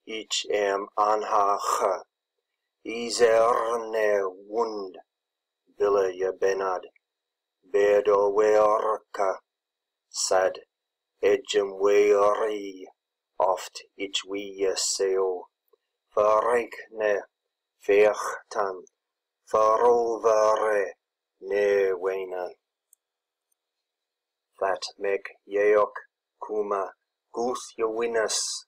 ich anhache, iserne wund, bille je benad, bedo werka, sad edgem weeri, oft ich wie seo, verrekne, vechten, verovere, ne wena. That meg yeok kuma guth winnes,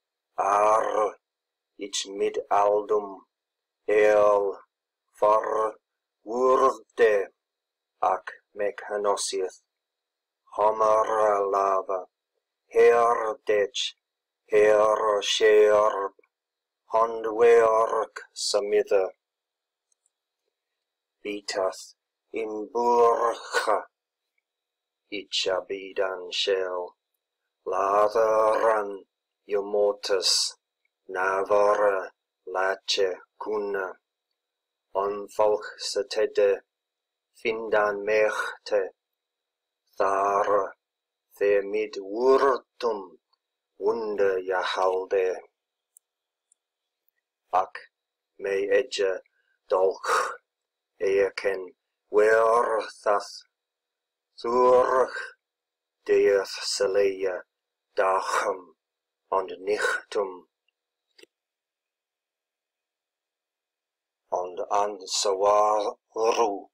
ich mid aldum, el, for wurde, ac mechanosieth, homer lava, her dech, her sherb, hondwerk samither, betath in burcha, ichabidan shell, latheran yomotus, navara lache kuna, onvolk setede, findan mechte, thara, the mid wurtum, wunde jahalde. Ac me edge dolch, eeken werthath, thurch, death seleia, dachem, und nichtum, und an sawaru.